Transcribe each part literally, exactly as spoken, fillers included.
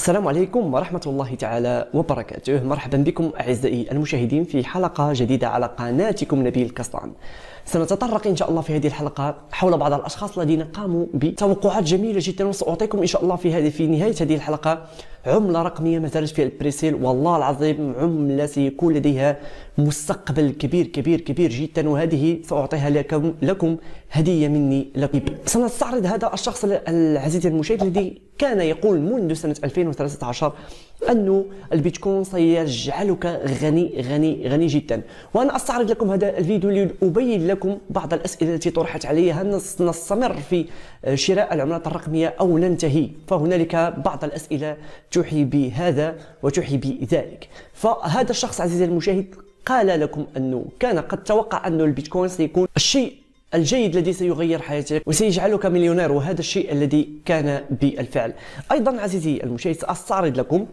السلام عليكم ورحمة الله تعالى وبركاته. مرحبا بكم أعزائي المشاهدين في حلقة جديدة على قناتكم نبيل كسطان. سنتطرق إن شاء الله في هذه الحلقة حول بعض الأشخاص الذين قاموا بتوقعات جميلة جدا، وسأعطيكم إن شاء الله في هذه في نهاية هذه الحلقة عملة رقمية ما زالت في البريسيل، والله العظيم عملة سيكون لديها مستقبل كبير كبير كبير جدا، وهذه سأعطيها لكم لكم هدية مني لكم. سنستعرض هذا الشخص العزيز المشاهد الذي كان يقول منذ سنة ألفين وثلاثة عشر أنه البيتكوين سيجعلك غني غني غني جدا. وأنا أستعرض لكم هذا الفيديو لأبين لكم بعض الأسئلة التي طرحت علي: هل نستمر في شراء العملات الرقمية أو ننتهي؟ فهنالك بعض الأسئلة توحي بهذا وتوحي بذلك. فهذا الشخص عزيزي المشاهد قال لكم أنه كان قد توقع أن البيتكوين سيكون الشيء الجيد الذي سيغير حياتك وسيجعلك مليونير، وهذا الشيء الذي كان بالفعل. أيضا عزيزي المشاهد سأستعرض لكم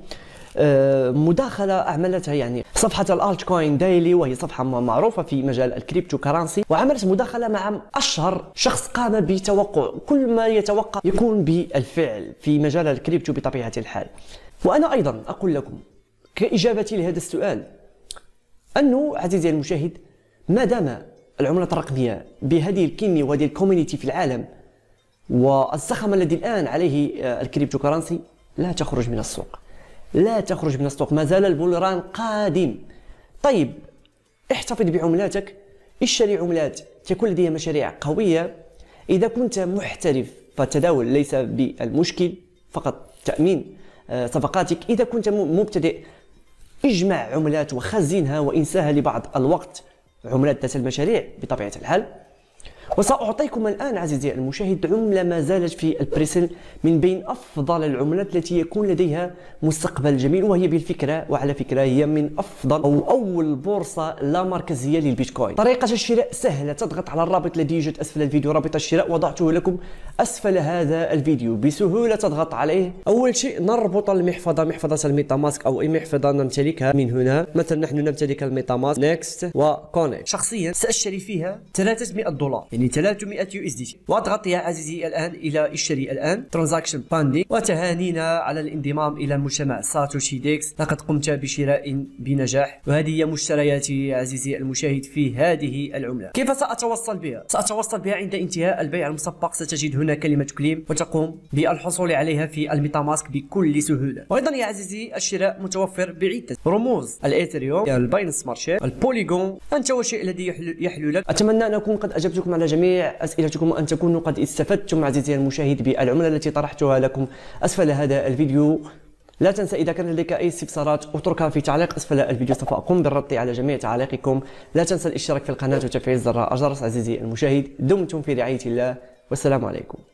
مداخلة أعملتها يعني صفحة الالت كوين دايلي، وهي صفحة معروفة في مجال الكريبتو كرنسي، وعملت مداخلة مع أشهر شخص قام بتوقع كل ما يتوقع يكون بالفعل في مجال الكريبتو بطبيعة الحال. وأنا أيضا أقول لكم كإجابتي لهذا السؤال أنه عزيزي المشاهد، ما دام العملات الرقمية بهذه الكمية وهذه الكوميونيتي في العالم والزخم الذي الآن عليه الكريبتو كرنسي، لا تخرج من السوق، لا تخرج من السوق، ما زال البولران قادم. طيب احتفظ بعملاتك، اشتري عملات تكون لديها مشاريع قوية. إذا كنت محترف فالتداول ليس بالمشكل، فقط تأمين صفقاتك. إذا كنت مبتدئ اجمع عملات وخزنها وانساها لبعض الوقت، عملات ذات المشاريع بطبيعة الحال. وسأعطيكم الآن عزيزي المشاهد عملة ما زالت في البريسل من بين أفضل العملات التي يكون لديها مستقبل جميل، وهي بالفكرة وعلى فكرة هي من أفضل أو أول بورصة لا مركزية للبيتكوين. طريقة الشراء سهلة، تضغط على الرابط الذي يوجد أسفل الفيديو، رابط الشراء وضعته لكم أسفل هذا الفيديو، بسهولة تضغط عليه. أول شيء نربط المحفظة، محفظة الميتا ماسك أو أي محفظة نمتلكها من هنا. مثلا نحن نمتلك الميتا ماسك، نيكست وكونكت. شخصيا سأشتري فيها ثلاثمائة دولار، يعني ثلاثمائة يو اس دي تي، واضغط يا عزيزي الآن إلى اشتري الآن، ترانزاكشن باندي. وتهانينا على الانضمام إلى مجتمع ساتوشي ديكس، لقد قمت بشراء بنجاح. وهذه هي مشترياتي عزيزي المشاهد في هذه العملة. كيف سأتوصل بها؟ سأتوصل بها عند انتهاء البيع المسبق، ستجد هنا كلمة كليم وتقوم بالحصول عليها في الميتا ماسك بكل سهولة. وأيضا يا عزيزي الشراء متوفر بعدة رموز: الإيثريوم، الباينانس سمارت شين، البوليغون. أنت والشيء الذي يحلو, يحلو لك. أتمنى أن أكون قد أجبتكم على جميع أسئلتكم، وأن تكونوا قد استفدتم عزيزي المشاهد بالعملة التي طرحتها لكم أسفل هذا الفيديو. لا تنسى إذا كان لديك أي استفسارات اتركها في تعليق أسفل الفيديو، سوف أقوم بالرد على جميع تعليقكم. لا تنسى الاشتراك في القناة وتفعيل زر الجرس عزيزي المشاهد. دمتم في رعاية الله، والسلام عليكم.